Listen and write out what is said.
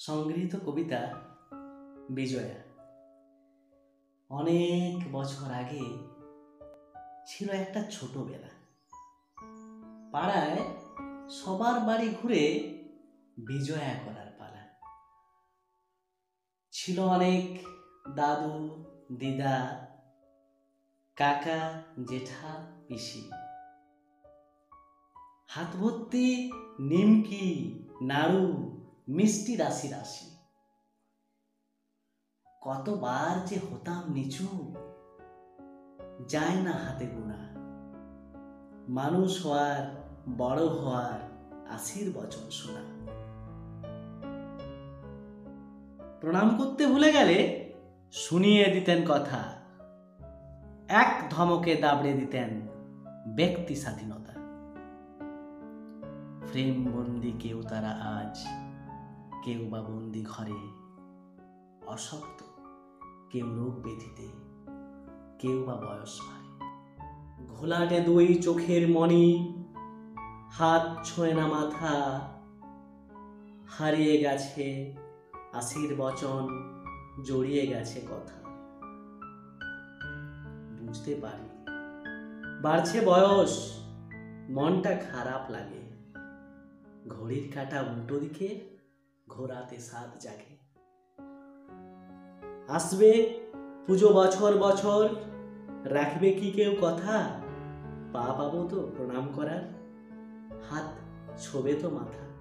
সংগৃহীত কবিতা বিজয়া। অনেক বছর আগে ছিল একটা ছোটবেলা। পাড়ায় সবার বাড়ি ঘুরে বিজয়া করার পালা। ছিল অনেক দাদু দিদা, কাকা জেঠা পিসি। হাত ভর্তি নিমকি নাড়ু মিষ্টি রাশি রাশি। কতবার যে হতাম নিচু, যায় না হাতে গোনা। মানুষ হওয়ার বড় হওয়ার আশীর্বচন শোনা। প্রণাম করতে ভুলে গেলে শুনিয়ে দিতেন কথা, এক ধমকে দাবড়ে দিতেন ব্যক্তি স্বাধীনতা। ফ্রেম বন্দি কেউ তারা আজ, কেউ বা বন্দি ঘরে, অশক্ত কেউ রোগ ব্যাধিতে, কেউ বা বয়স ভারে। ঘোলাটে দুই চোখের মণি, হাত ছোঁয় না মাথা। হারিয়ে গেছে আশীর্বচন, জড়িয়ে গেছে কথা। বুঝতে পারি বাড়ছে বয়স, মনটা খারাপ লাগে। ঘড়ির কাঁটা উল্টো দিকে, ঘোরাতে সাত জাগে। আসবে পুজো বছর বছর, রাখবে কি কেউ কথা? পা পাবো তো প্রণাম করার, হাত ছোবে তো মাথা।